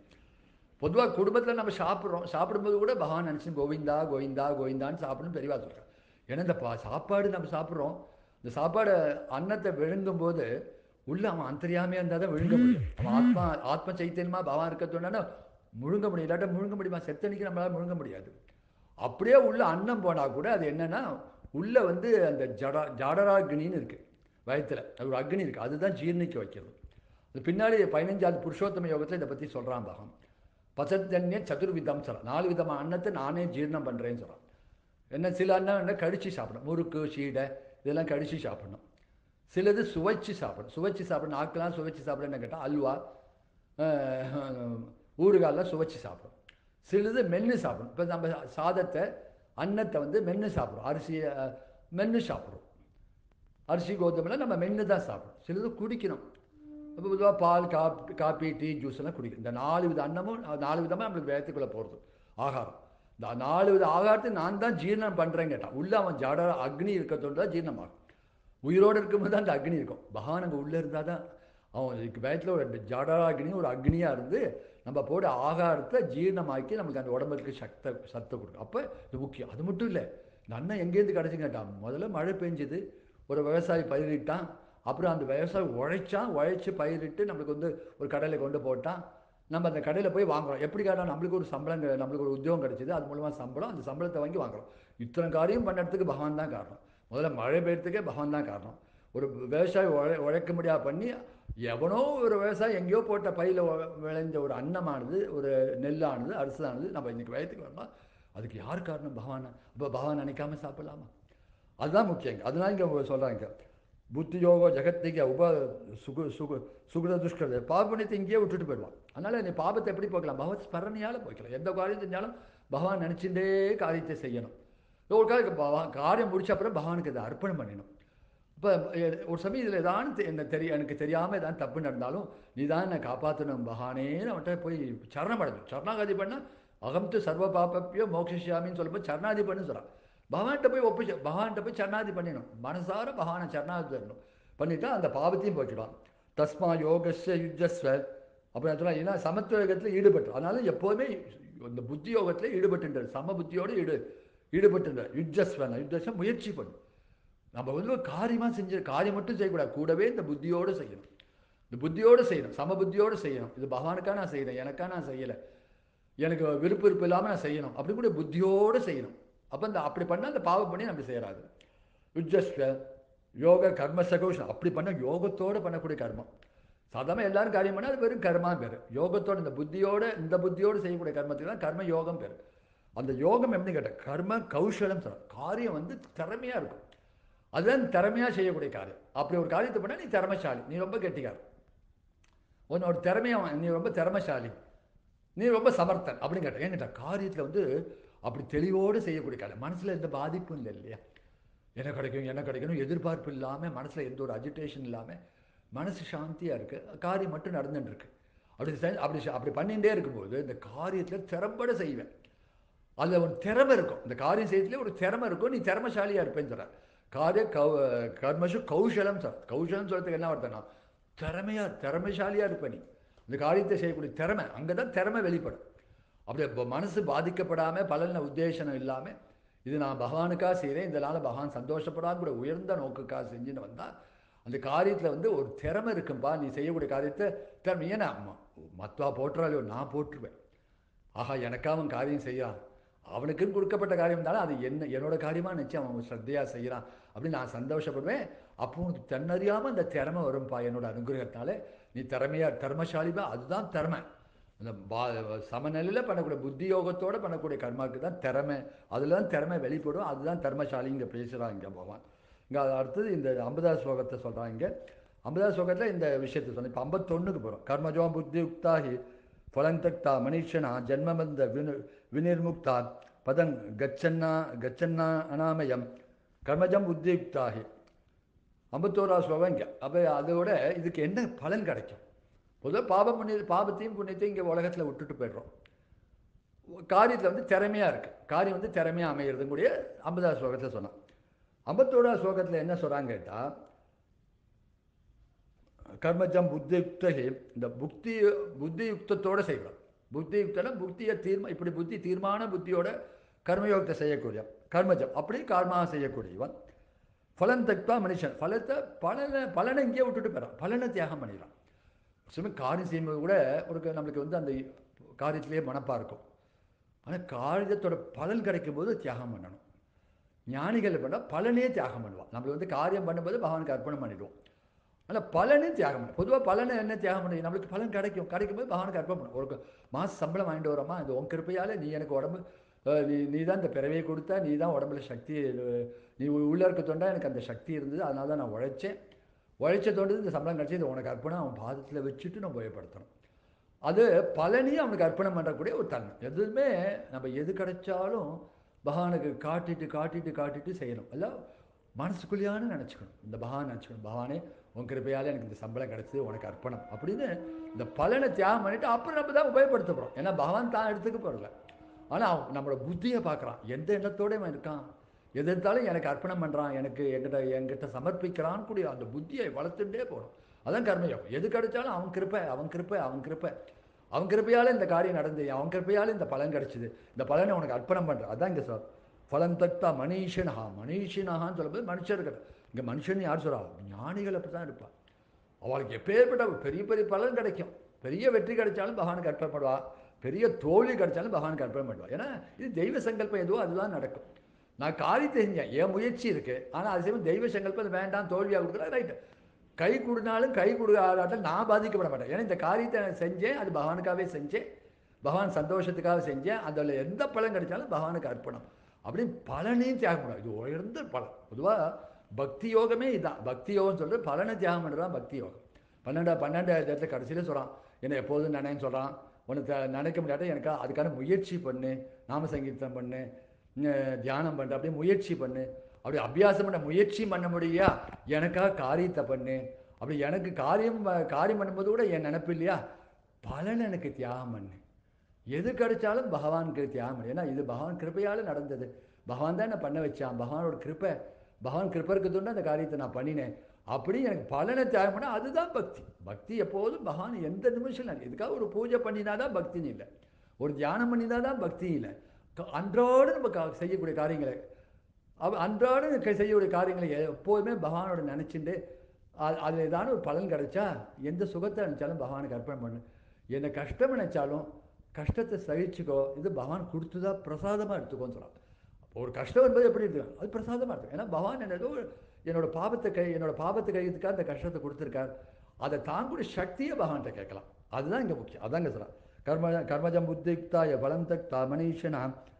பொதுவாக குடும்பத்தில் நம்ம சாப்பிடும்போது கூட பகவான் நினச்சி கோவிந்தா கோவிந்தா கோவிந்தான்னு சாப்பிடணும் பெரியவா சொல்கிறேன். ஏன்னா இந்த சாப்பாடு நம்ம சாப்பிட்றோம், இந்த சாப்பாடை அன்னத்தை விழுங்கும் போது உள்ள அவன் அந்தரியாமையாக இருந்தால் தான் விழுங்க முடியும். அவன் ஆத்ம சைத்தன்யமா பகவான் இருக்கிறதுனா முழுங்க முடியும். இல்லாட்ட முழுங்க முடியுமா? செத்தனிக்கு நம்மளால் முழுங்க முடியாது. அப்படியே உள்ள அன்னம் போனால் கூட அது என்னன்னா உள்ள வந்து அந்த ஜடராக்னின்னு இருக்குது வயத்தில், அது ஒரு அக்னி இருக்குது, அதுதான் ஜீர்ணிக்க வைக்கிறது. அது பின்னாடி 15வது புருஷோத்தம யோகத்தில் இதை பற்றி சொல்கிறான் பகவான். பசத்தன்ய சதுர்விதம் சொல்கிறான், 4 விதமான அன்னத்தை நானே ஜீரணம் பண்ணுறேன்னு சொல்கிறான். என்ன சில அன்னம் என்ன கடிச்சு சாப்பிடணும், முறுக்கு சீடை இதெல்லாம் கடிச்சு சாப்பிடணும். சிலது சுவைச்சு சாப்பிடணும். சுவைச்சு சாப்பிடணும், நாக்கெல்லாம் சுவைச்சு சாப்பிட என்ன கேட்டால் அல்வா ஊறுகாலாம் சுவைச்சு சாப்பிடும். சிலது மென்று சாப்பிடும். இப்போ நம்ம சாதத்தை அன்னத்தை வந்து மென்று சாப்பிடும், அரிசியை மென்று சாப்பிடும். அரிசி கோதுமைலாம் நம்ம மென்று தான் சாப்பிடும். சிலது குடிக்கணும். இப்போ பொதுவாக பால் காப்பி டீ ஜூஸ் எல்லாம் குடிக்கணும். இந்த 4 வித அன்னமும் 4 விதமாக நம்மளுக்கு வேகத்துக்குள்ளே போகிறது ஆகாரம். இந்த 4 வித ஆகாரத்தை நான் தான் ஜீரணம் பண்ணுறேன்னு கேட்டான். உள்ளே அவன் ஜட அக்னி இருக்கிறதோடு தான் ஜீரணமாகும். உயிரோடு இருக்கும்போது தான் அந்த அக்னி இருக்கும். பகவான் அங்கே உள்ளே இருந்தால் தான் அவன் வயத்தில் ஒரு ஜடராக்னி ஒரு அக்னியாக இருந்து நம்ம போட ஆகாரத்தை ஜீரணமாக்கி நமக்கு அந்த உடம்புக்கு சத்தை கொடுக்கும். அப்போ இது முக்கியம். அது மட்டும் இல்லை, இந்த அண்ணன் எங்கேருந்து கிடச்சின்னு கேட்டான். முதல்ல மழை பெஞ்சுது, ஒரு விவசாயி பயிரிட்டான், அப்புறம் அந்த விவசாயி உழைச்சி பயிரிட்டு நம்மளுக்கு வந்து ஒரு கடையில் கொண்டு போட்டான். நம்ம அந்த கடையில் போய் வாங்குறோம். எப்படி கேட்டால் நம்மளுக்கு ஒரு சம்பளம், நம்மளுக்கு ஒரு உத்தியோகம் கிடச்சிது, அது மூலமாக சம்பளம், அந்த சம்பளத்தை வாங்கி வாங்குறோம். இத்தனை காரியம் பண்ணுறதுக்கு பகவான் தான் காரணம். முதல்ல மழை பெய்யறதுக்கே பகவான் தான் காரணம். ஒரு விவசாயி உழைக்க முடியாது பண்ணி எவனோ ஒரு விவசாயி எங்கேயோ போட்ட பையில் விளைஞ்ச ஒரு அன்னமானது, ஒரு நெல்லானது, அரிசானது நம்ம இன்றைக்கி வயத்துக்கு வரலாம். அதுக்கு யார் காரணம்? பகவான். அப்போ பகவான் நினைக்காம சாப்பிடலாமா? அதுதான் முக்கியங்க. அதனால இங்கே சொல்கிறாங்க புத்தி யோகம் ஜெகத்திக சுகுர துஷ்கர பாபுணியத்தை இங்கேயே விட்டுட்டு போயிடுவான். அதனால் நீ பாபத்தை எப்படி போக்கலாம்? பகவத் ஸ்மரணியால் போய்க்கலாம். எந்த காரியம் செஞ்சாலும் பகவான் நினச்சிட்டே காரியத்தை செய்யணும். ஒரு காரியம் முடிச்ச அப்புறம் பகவானுக்கு அதை அர்ப்பணம் பண்ணிடணும். இப்போ ஒரு சமயம் இதில் ஏதாவது எனக்கு தெரியாமல் ஏதாவது தப்பு நடந்தாலும் நீ தான் என்னை காப்பாற்றணும் பகவானேன்னு அவன்கிட்ட போய் சரணம் அடைஞ்சு சரணாகதி பண்ணால் அகம்து சர்வ பாப்பப்பியோ மோக்ஷியாமின்னு சொல்லும்போது சரணாதி பண்ணு சொல்கிறான். பகவான்கிட்ட போய் சரணாதி பண்ணிடணும். மனசார பகவானை சரணாதி பண்ணணும். பண்ணிட்டா அந்த பாவத்தையும் போய்க்கிடுவான். தஸ்மா யோகஸ்ய யுஜஸ்வ அப்படின்னு சொன்னால் ஏன்னா சமத்துவ யோகத்தில் ஈடுபட்டு, அதனால எப்போதுமே இந்த புத்தி யோகத்தில் ஈடுபட்டுன்றது, சம புத்தியோடு ஈடுபட்டு யுத்தஸ்வம் முயற்சி பண்ணும். நம்ம வந்து காரியமாக காரியம் மட்டும் செய்யக்கூடாது, கூடவே இந்த புத்தியோடு செய்யணும். இந்த புத்தியோடு செய்யணும், சம புத்தியோடு செய்யணும். இது பகவானுக்காக நான் செய்கிறேன், எனக்காக நான் செய்யலை, எனக்கு விருப்பம் இல்லாமல் நான் செய்யணும், அப்படி கூட புத்தியோடு செய்யணும். அப்போ அப்படி பண்ணால் அந்த பாவம் பண்ணி நம்ம செய்யறாது. யுஜஸ்வ யோக கர்ம சகோஷம் அப்படி பண்ண யோகத்தோடு பண்ணக்கூடிய கர்மம். சாதாரண எல்லாரும் காரியம் பண்ணால் அது வெறும் கர்மா பேர். யோகத்தோடு இந்த புத்தியோடு செய்யக்கூடிய கர்மத்துக்கு தான் கர்ம யோகம் பேர். அந்த யோகம் எப்படி கேட்டால் கர்ம கௌஷலம் சொல்கிறோம். காரியம் வந்து திறமையாக இருக்கும், அதுதான் திறமையாக செய்யக்கூடிய காரியம். அப்படி ஒரு காரியத்தை பண்ணால் நீ திறமைசாலி, நீ ரொம்ப கெட்டிக்கார், உன்னோட திறமையாக நீ ரொம்ப திறமைசாலி, நீ ரொம்ப சமர்த்தன் அப்படின்னு கேட்டேன். ஏன் கேட்டால் காரியத்தில் வந்து அப்படி தெளிவோடு செய்யக்கூடிய காரியம். மனசில் எந்த பாதிப்பும் இல்லை இல்லையா? என்ன கிடைக்கணும் எதிர்பார்ப்பு இல்லாமல், மனசில் எந்த ஒரு அஜிடேஷன் இல்லாமல் மனசு சாந்தியாக இருக்குது, காரியம் மட்டும் நடந்துட்டுருக்கு. அப்படி பண்ணிகிட்டே இருக்கும்போது இந்த காரியத்தில் திறம்பட செய்வேன். அதில் ஒரு திறமை இருக்கும், இந்த காரியம் செய்யறதுலேயே ஒரு திறமை இருக்கும், நீ திறமைசாலியாக இருப்பேன்னு சொல்கிறார். கர்மசு கௌஷலம் சார். கௌஷலம் சொல்கிறதுக்கு என்ன அர்த்தம்னா திறமைசாலியாக இருப்ப நீ. இந்த காரியத்தை செய்யக்கூடிய திறமை, அங்கே தான் திறமை வெளிப்படும். அப்படி மனசு பாதிக்கப்படாமல் பலன உத்தேசனம் இல்லாமல் இது நான் பகவானுக்காக செய்கிறேன், இதனால் பகவான் சந்தோஷப்படாமல் கூட உயர்ந்த நோக்குக்காக செஞ்சுன்னு வந்தால் அந்த காரியத்தில் வந்து ஒரு திறமை இருக்கும்பா. நீ செய்யக்கூடிய காரியத்தை திறமை ஏன்னா மற்றவா போட்டுறாலையோ நான் போட்டுருவேன். ஆஹா எனக்காக அவன் காரியம் செய்கிறான், அவனுக்குன்னு கொடுக்கப்பட்ட காரியம் இருந்தாலும் அது என்னோட காரியமாக நினச்சி அவன் ஸ்ரத்தையாக செய்கிறான் அப்படின்னு நான் சந்தோஷப்படுவேன். அப்போ உனக்கு தன்னறியாமல் அந்த திறமை வரும்பா என்னோட அனுகிரகத்தினால. நீ திறமைசாலிப்பா, அதுதான் திறமை. அந்த சமநிலையில் பண்ணக்கூடிய புத்தி யோகத்தோடு பண்ணக்கூடிய கர்மாவுக்கு தான் திறமை, அதில் தான் திறமை வெளிப்படும், அதுதான் திறமைசாலிங்க பேசுகிறான் இங்கே பகவான். இங்கே அடுத்தது இந்த 50வது ஸ்லோகத்தை சொல்கிறான். இங்கே 50வது ஸ்லோகத்தில் இந்த விஷயத்தை சொன்னேன். இப்போ 51க்கு போகிறோம். கர்மஜோ புத்தி யுக்தாகி ஃபலந்தக்தா மனிஷனா ஜன்மபந்த வினிர்முக்தா பதங் கச்சன்னா அனாமயம் கர்மஜம் புத்தியுக்தாகி. 51வது ஸ்லோகம் இங்கே. அப்போ அதோட இதுக்கு என்ன பலன் கிடைக்கும்? பொதுவாக பாபத்தையும் புண்ணியத்தையும் இங்கே உலகத்தில் விட்டுட்டு போய்டுறோம். காரியத்தில் வந்து திறமையாக இருக்குது, காரியம் வந்து திறமையாக அமைகிறது கூடிய 50வது ஸ்லோகத்தில் சொன்னான். 51வது ஸ்லோகத்தில் என்ன சொல்கிறாங்க கேட்டால் கர்மஜம் புத்தியுக்தகி, இந்த புத்தி யுக்தத்தோடு செய்கிறோம். புத்தி யுக்தனா புத்தியை இப்படி புத்தி தீர்மான புத்தியோட கர்மயோகத்தை செய்யக்கூடிய கர்மஜம். அப்படி கர்மாக செய்யக்கூடியவன். பலன் தக்வா மனுஷன் பலத்தை பலனை இங்கேயே விட்டுட்டு போயிடறான், பலனை தியாகம் பண்ணிடுறான். சில காரியம் செய்யும்போது கூட நம்மளுக்கு வந்து அந்த காரியத்திலேயே மனப்பாக இருக்கும். ஆனால் காரியத்தோட பலன் கிடைக்கும் போது தியாகம் பண்ணணும். ஞானிகள் பண்ணால் பலனே தியாகம் பண்ணுவான். நம்மளுக்கு வந்து காரியம் பண்ணும்போது பகவானுக்கு அர்ப்பணம் பண்ணிடுவோம். ஆனால் பலனே தியாகம் பண்ணணும். பொதுவாக பலனை என்ன தியாகம் பண்ணி நம்மளுக்கு பலன் கிடைக்கும்போது பகவானுக்கு அர்ப்பணம் பண்ணும். ஒரு மாத சம்பளம் வாங்கிட்டு வரோமா, இது உன் கிருப்பையால் நீ எனக்கு உடம்பு நீ தான் இந்த பிறவையை கொடுத்தா, நீ தான் உடம்புல சக்தி, நீ உள்ளே இருக்க தொண்டா எனக்கு அந்த சக்தி இருந்தது, அதனால தான் நான் உழைச்ச தோன்றது இந்த சம்பளம் கிடச்சி, இது உனக்கு அர்ப்பணம் அவன் பாதத்தில் வச்சுட்டு நம்ம உபயோகப்படுத்தணும். அது பலனையும் அவனுக்கு அர்ப்பணம் பண்ணுறக்கூடிய ஒரு தன்மை. எதுவுமே நம்ம எது கிடைச்சாலும் பகவானுக்கு காட்டிட்டு செய்யணும். எல்லாம் மனசுக்குள்ளேயானு நினச்சிக்கணும். இந்த பகவான் நினச்சிக்கணும், பகவானே உன் கிருப்பையால் எனக்கு இந்த சம்பளம் கிடச்சிது, உனக்கு அர்ப்பணம் அப்படின்னு இந்த பலனை தியாகம் பண்ணிவிட்டு அப்புறம் நம்ம தான் உபயோகப்படுத்த போகிறோம். ஏன்னா பகவான் தான் எடுத்துக்க போகிறல. ஆனால் நம்மளோட புத்தியை பார்க்குறான், எந்த எண்ணத்தோடையும் இருக்கான், எது இருந்தாலும் எனக்கு அர்ப்பணம் பண்ணுறான், என்கிட்ட சமர்ப்பிக்கிறான்னு கூடிய அந்த புத்தியை வளர்த்துட்டே போகணும். அதான் கர்மயோகம். எது கிடைச்சாலும் அவன் கிருப்பையால் இந்த காரியம் நடந்து, அவன் கிருப்பையால் இந்த பலன் கிடச்சிது, இந்த பலனை உனக்கு அர்ப்பணம் பண்ணுறான். அதான் இங்கே சார் பலன் தக்தா மனிஷனஹான்னு சொல்லும்போது மனுஷர்கள். இங்கே மனுஷன் யார் சொல்கிறா? ஞானிகள் அப்படி தான் இருப்பாள். அவளுக்கு எப்பேற்பட்ட பெரிய பெரிய பலன் கிடைக்கும். பெரிய வெற்றி கிடைச்சாலும் பகவானுக்கு அர்ப்பணம் பண்ணுவா, பெரிய தோல்வி கிடைச்சாலும் பகவானுக்கு அர்ப்பணம் பண்ணுவா. ஏன்னா இது தெய்வ சங்கல்பம் எதுவோ அதுதான் நடக்கும். நான் காரியத்தை செஞ்சேன், என் முயற்சி இருக்குது, ஆனால் அது செய்யும் தெய்வ சங்கல்பம் வேண்டாம், தோல்வியாக கொடுக்குறா, ரைட்டு. கை கொடுனாலும் கை கொடுக்காட்டாலும் நான் பாதிக்கப்பட மாட்டேன். ஏன்னா இந்த காரியத்தை செஞ்சேன், அது பகவானுக்காகவே செஞ்சேன், பகவான் சந்தோஷத்துக்காக செஞ்சேன், அதில் எந்த பலன் கிடைச்சாலும் பகவானுக்கு அர்ப்பணம் அப்படின்னு பலனையும் தியாகம் பண்ணுவோம். இது உயர்ந்த பலன். பொதுவாக பக்தி யோகமே இதுதான். பக்தி யோகம் சொல்கிறது பலனை தியாகம் பண்ணுறதான் பக்தி யோகம். 12 இடத்துல கடைசியில் சொல்கிறான், என்னை எப்போதும் நினைன்னு சொல்கிறான். உனக்கு நினைக்க முடியாத எனக்கு அதுக்கான முயற்சி பண்ணு, நாம சங்கீர்த்தம் பண்ணு, தியானம் பண்ணு, அப்படியே முயற்சி பண்ணு, அப்படி அபியாசம் பண்ண முயற்சி பண்ண முடியா, எனக்காக காரியத்தை பண்ணு. அப்படி எனக்கு காரியம் பண்ணும்போது கூட என் நினைப்பு இல்லையா, பலன் எனக்கு தியாகம் பண்ணு. எது கிடைச்சாலும் பகவானுக்கு தியாகம் பண்ணு. ஏன்னா இது பகவான் கிருப்பையால் நடந்தது, பகவான் தான் என்ன பண்ண வச்சான், பகவானோட கிருப்பை, பகவான் கிருப்பை இருக்கிறதுன்னு அந்த காரியத்தை நான் பண்ணினேன். அப்படி எனக்கு பலனை தியாகம் பண்ணால் அதுதான் பக்தி. பக்தி எப்போதும் பகவான் எந்த நிமிஷம் இல்லை. இதுக்காக ஒரு பூஜை பண்ணினா தான் பக்தின்னு இல்லை, ஒரு தியானம் பண்ணினா தான் பக்தி இல்லை. அன்றாடு நம்ம செய்யக்கூடிய காரியங்களை அன்றாடு செய்யக்கூடிய காரியங்களை எப்போதுமே பகவானோட நினச்சிட்டு அதில் ஏதான ஒரு பலன் கிடைச்சா எந்த சுகத்தை நினச்சாலும் பகவானுக்கு அர்ப்பணம் பண்ணு. என்ன கஷ்டம் நினைச்சாலும் கஷ்டத்தை சகிச்சுக்கோ, இது பகவான் கொடுத்துதா பிரசாதமாக எடுத்துக்கோன்னு சொல்லலாம். ஒரு கஷ்டம் என்பது எப்படி இருக்கு, அது பிரசாதமாக இருக்கும். ஏன்னா பகவான் என்னோட பாவத்தை கழிக்கிறதுக்காக அந்த கஷ்டத்தை கொடுத்துருக்கார். அதை தாங்கக்கூடிய சக்தியை பகவான்கிட்ட கேட்கலாம். அதுதான் இங்கே முக்கியம். அதாங்க சொல்கிறான், கர்மஜம் புத்தியுக்தாய பலம் தக்தா மனிஷனா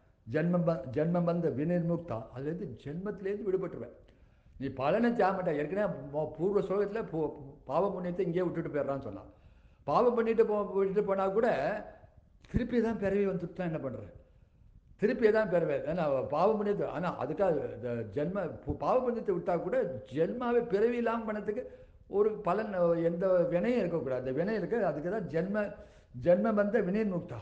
ஜென்மம் வந்த வினிர்முக்தா. அதுலேருந்து ஜென்மத்திலேருந்து விடுபட்டுருவேன். நீ பலனை தியாகமாட்டா. ஏற்கனவே பூர்வ ஸ்லோகத்தில் பாவ புண்ணியத்தை இங்கேயே விட்டுட்டு போயிடுறான்னு சொன்னான். பாவம் விட்டுட்டு போனால் கூட திருப்பி தான் பிறவி வந்துட்டு தான் என்ன பண்ணுறது, திருப்பி தான் பிறவை. ஏன்னா பாவ புண்ணியத்தை, ஆனால் அதுக்காக இந்த பாவ புண்ணியத்தை விட்டால் கூட ஜென்மாவே பிறவி இல்லாமல் பண்ணதுக்கு ஒரு பலன், எந்த வினையும் இருக்கக்கூடாது. அந்த வினை இருக்கு, அதுக்கு தான் ஜென்மம் வந்த வினிர்முக்தா.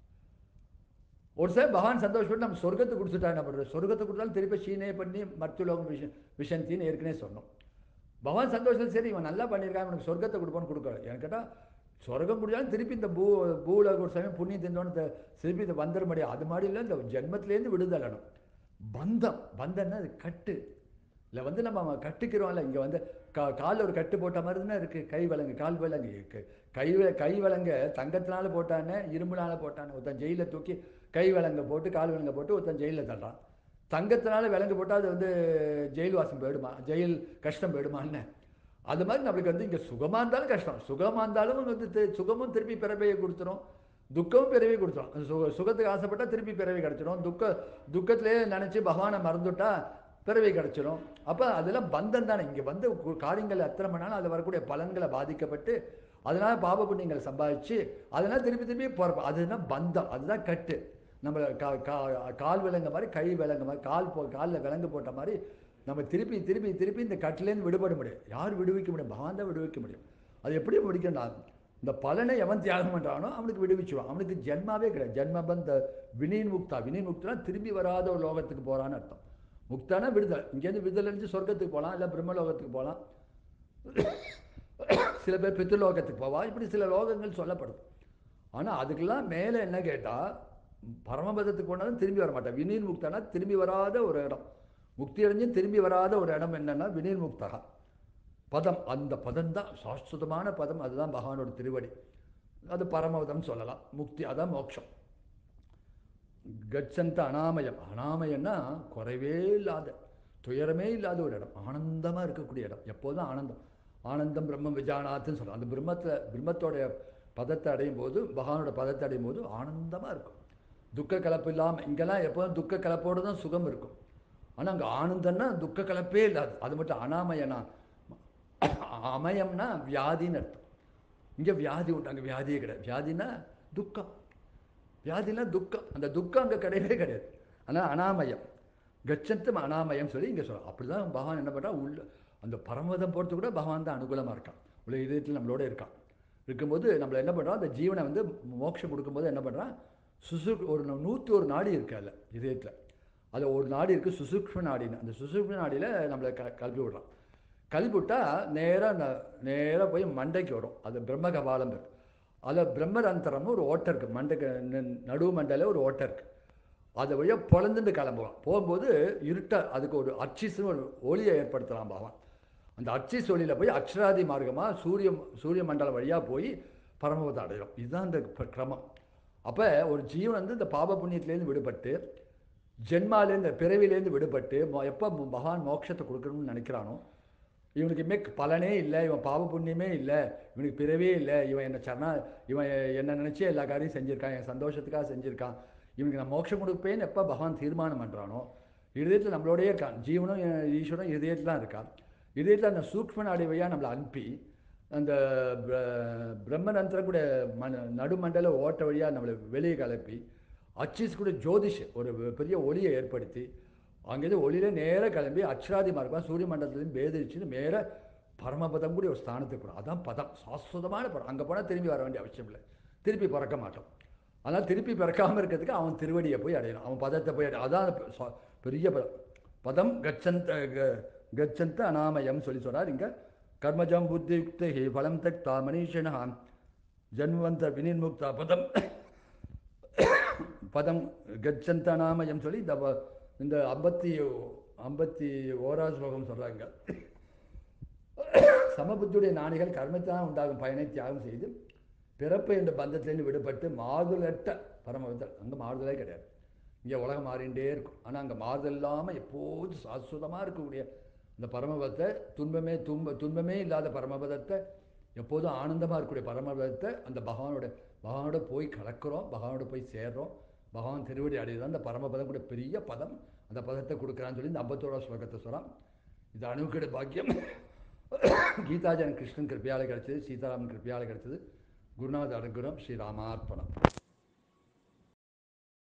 ஒரு சார் பகவான் சந்தோஷப்பட்டு நம்ம சொர்க்கத்தை கொடுத்துட்டா என்ன பண்ணுறது, சொர்க்கத்தை கொடுத்தாலும் திருப்பி சீனே பண்ணி மருத்துவலோகம் விஷயத்தின்னு ஏற்கனவே சொன்னோம். பகவான் சந்தோஷம், சரி இவன் நல்லா பண்ணியிருக்கான், எனக்கு சொர்க்கத்தை கொடுப்போன்னு கொடுக்கல. எனக்கு கேட்டால் சொர்க்கம் கொடுத்தாலும் திருப்பி இந்த பூல ஒரு சமயம் புண்ணியம் தின்னோன்னு திருப்பி இதை வந்துட முடியாது. அது மாதிரி இல்லை, இந்த ஜென்மத்திலேருந்து விடுதலணும். பந்தம்னா அது கட்டு இல்லை, வந்து நம்ம கட்டுக்கிறோம்ல. இங்கே வந்து காலில் ஒரு கட்டு போட்ட மாதிரி தானே இருக்குது. கை விலங்கு, கால் விலங்கு, கை விலங்க தங்கத்தினால போட்டானே, இரும்புனால போட்டானே. ஒருத்தன் ஜெயிலில் தூக்கி கை விலங்கை போட்டு கால் விலங்கை போட்டு ஒருத்தன் ஜெயிலில் தள்ளுறான். தங்கத்தினால விலங்கு போட்டால் அது வந்து ஜெயில் வாசம் போயிடுமா, ஜெயில் கஷ்டம் போயிடுமான்னு. அது மாதிரி நம்மளுக்கு வந்து இங்கே சுகமாக இருந்தாலும் கஷ்டம், சுகமாக இருந்தாலும் வந்து சுகமும் திருப்பி பிறவையை கொடுத்துரும், துக்கமும் பிறவி கொடுத்துரும். சுகத்துக்கு ஆசைப்பட்டால் திருப்பி பிறவி கிடச்சிடும், துக்கத்திலே நினச்சி பகவானை மறந்துவிட்டா பிறவி கிடச்சிடும். அப்போ அதெல்லாம் பந்தம் தானே. இங்கே வந்து காரியங்கள் அத்தனை பண்ணாலும் அதில் வரக்கூடிய பலன்களை பாதிக்கப்பட்டு அதனால் பாப புண்ணியங்களை சம்பாதிச்சு அதனால் திருப்பி போகிறப்ப அதுதான் பந்தம், அதுதான் கட்டு. நம்ம கால் விலங்க மாதிரி, கை விலங்க மாதிரி, காலில் விலங்கு போட்ட மாதிரி நம்ம திருப்பி இந்த கட்டிலேருந்து விடுபட முடியும். யார் விடுவிக்க முடியும்? பகவான் தான் விடுவிக்க முடியும். அது எப்படி முடிக்கணும்? இந்த பலனை எவன் தியாகம் பண்ணுறானோ அவனுக்கு விடுவிச்சுவான். அவனுக்கு ஜென்மாவே கிடையாது. ஜென்மபந்த வினிர்முக்தா திரும்பி வராத ஒரு லோகத்துக்கு போகிறான்னு அர்த்தம். முக்தானா விடுதலை. இங்கேருந்து விடுதலை இருந்து சொர்க்கத்துக்கு போகலாம், இல்லை பிரம்மலோகத்துக்கு போகலாம், சில பேர் பித்ருலோகத்துக்கு போவா, இப்படி சில லோகங்கள் சொல்லப்படுது. ஆனால் அதுக்கெல்லாம் மேலே என்ன கேட்டால் பரமபதத்துக்கு போனாலும் திரும்பி வர மாட்டான். வினீர் முக்தனா திரும்பி வராத ஒரு இடம், முக்தி அடைஞ்சும் திரும்பி வராத ஒரு இடம் என்னன்னா வினீர் முக்தகா பதம். அந்த பதம் தான் சாஸ்வதமான பதம், அதுதான் பகவானோட திருவடி. அது பரமபதம் சொல்லலாம், முக்தி அதான் மோட்சம். கச்சந்த அனாமயம், அனாமயம்னா குறைவே இல்லாத, துயரமே இல்லாத ஒரு இடம், ஆனந்தமாக இருக்கக்கூடிய இடம், எப்போதும் ஆனந்தம். ஆனந்தம் பிரம்மம் விஜானாத்துன்னு சொல்கிறோம். அந்த பிரம்மத்தோடைய பதத்தை அடையும் போது, பகவானோட பதத்தை அடையும் போது ஆனந்தமாக இருக்கும், துக்க கலப்பு இல்லாமல். இங்கெல்லாம் எப்போதும் துக்க கலப்போடு தான் சுகம் இருக்கும். ஆனால் அங்கே ஆனந்தம்னா துக்க கலப்பே இல்லாது. அது மட்டும் அனாமயனா, அமயம்னா வியாதின்னு அர்த்தம். இங்கே வியாதி உண்டு, அங்கே வியாதியே கிடையாது. வியாதினா துக்கம், வியாதினா துக்கம், அந்த துக்கம் அங்கே கிடையவே கிடையாது. ஆனால் அனாமயம், கச்சந்தம் அனாமயம் சொல்லி இங்கே சொல்கிறோம். அப்படி தான் பகவான் என்ன பண்ணுறா, உள்ள அந்த பரமதம் போகிறது கூட பகவான் தான் அனுகூலமாக இருக்கான், உள்ள இதயத்தில் நம்மளோட இருக்கான். இருக்கும்போது நம்மளை என்ன பண்ணுறோம், அந்த ஜீவனை வந்து மோட்சம் கொடுக்கும்போது என்ன பண்ணுறான், ஒரு 101 நாடி இருக்குது அதில் இதயத்தில். அதில் ஒரு நாடி இருக்குது சுசூக்ஷ்ம நாடின்னு. அந்த சுசூக்ஷ்ம நாடியில் நம்மளை கல்வி விடுறான். கல்வி விட்டால் நேராக போய் மண்டைக்கு வரும், அது பிரம்ம கபாலம் இருக்குது. அதில் பிரம்மரந்தரம்னு ஒரு ஓட்டை இருக்குது, மண்டைக்கு நடுவு மண்டையில் ஒரு ஓட்டை இருக்குது. அதை வழியாக பொழந்துட்டு கிளம்புவான். போகும்போது அதுக்கு ஒரு அர்ச்சிஸ்னு ஒரு ஒளியை ஏற்படுத்தலாம் பகவான். அந்த அர்ச்சிஸ் ஒளியில் போய் அக்ஷராதி மார்க்கமாக சூரிய மண்டலம் வழியாக போய் பரமபதம் அடையும். இதுதான் இந்த கிரமம். அப்போ ஒரு ஜீவன் வந்து இந்த பாப புண்ணியத்துலேருந்து விடுபட்டு, ஜென்மாலேருந்து பிறவிலேருந்து விடுபட்டு, எப்போ பகவான் மோட்சத்தை கொடுக்கணும்னு நினைக்கிறானோ, இவனுக்கு பலனே இல்லை, இவன் பாவ புண்ணியமே இல்லை, இவனுக்கு பிறவே இல்லை, இவன் இவன் என்ன நினச்சி எல்லா காரியம் செஞ்சுருக்கான், என் சந்தோஷத்துக்காக செஞ்சுருக்கான், இவனுக்கு நான் மோட்சம் கொடுப்பேன்னு எப்போ பகவான் தீர்மானம் பண்ணுறானோ, இதயத்தில் நம்மளோடயே இருக்கான். ஜீவனும் ஈஸ்வரன் இதயத்தில் தான் இருக்கான். இதயத்தில் அந்த சூக்ஷ்ம நாடிவையாக நம்மளை அனுப்பி, அந்த பிரம்மநந்திரம் கூட நடுமண்டல ஓட்ட வழியாக நம்மளை வெளியே கிளப்பி, அச்சிஸ் கூட ஜோதிஷ் ஒரு பெரிய ஒளியை ஏற்படுத்தி, அங்கேருந்து ஒளியிலே நேராக கிளம்பி அக்ஷராதி மார்க்கம் சூரிய மண்டலத்துலேருந்து பேதிச்சுன்னு மேலே பரமபதம் கூட ஒரு ஸ்தானத்துக்கு போகிறோம். அதான் பதம், சாஸ்வதமான படம். அங்கே போனால் திரும்பி வர வேண்டிய அவசியம் இல்லை, திருப்பி பிறக்க மாட்டோம். அதனால் திருப்பி பிறக்காமல் இருக்கிறதுக்கு அவன் திருவடியை போய் அடையணும், அவன் பதத்தை போய் அடையணும். அதான் பெரிய பதம். கச்சந்த அனாமயம் சொல்லி சொல்கிறார் இங்கே. கர்மஜம் புத்தி யுக்த ஹி பலம் தக்தா மனிஷனா ஜன்வந்த வினிர்முக்தா பதம் கச்சந்த அனாமயம் சொல்லி இந்த 51 ஸ்லோகம் சொல்கிறாங்க. சமபுத்தியுடைய ஞானிகள் கர்மத்தான் உண்டாகும் பயனை தியாகம் செய்து பிறப்பு என்ற பந்தத்திலேருந்து விடுபட்டு மாறுதலற்ற பரமபதம். அங்கே மாறுதலே கிடையாது, இங்கே உலகம் மாறிகிட்டே இருக்கும். ஆனால் அங்கே மாறுதல் இல்லாமல் எப்போதும் சாஸ்வதமாக இருக்கக்கூடிய இந்த பரமபதத்தை, துன்பமே இல்லாத பரமபதத்தை, எப்போதும் ஆனந்தமாக இருக்கக்கூடிய பரமபதத்தை அந்த பகவானோட போய் கலக்கிறோம், பகவானோட போய் சேர்றோம், பகவான் திருவடி அடையுதான் அந்த பரமபதம் கூட பெரிய பதம். அந்த பதத்தை கொடுக்குறான்னு சொல்லி இந்த 51 ஸ்லோகத்தை சொல்கிறான். இது அணுக்கிட பாக்கியம். கீதாஜன் கிருஷ்ணன் கிருப்பையால் கிடச்சிது, சீதாராமன் கிருப்பையால் கிடச்சிது. குருநாத அனுகிரகம். ஸ்ரீராமார்ப்பணம்.